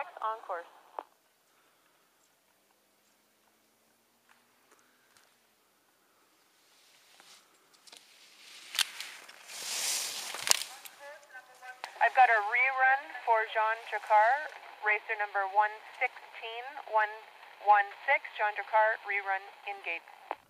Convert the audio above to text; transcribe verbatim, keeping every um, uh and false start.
X on course. I've got a rerun for Jean Jacquard, racer number one sixteen one one six. Jean Jacquard, rerun in gate.